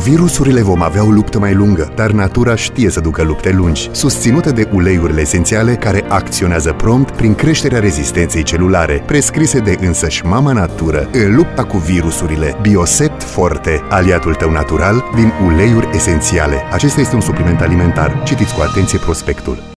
virusurile vom avea o luptă mai lungă, dar natura știe să ducă lupte lungi, susținută de uleiurile esențiale care acționează prompt prin creșterea rezistenței celulare, prescrise de însăși mama natură în lupta cu virusurile. Biosept Forte, aliatul tău natural din uleiuri esențiale. Acesta este un supliment alimentar. Citiți cu atenție prospectul.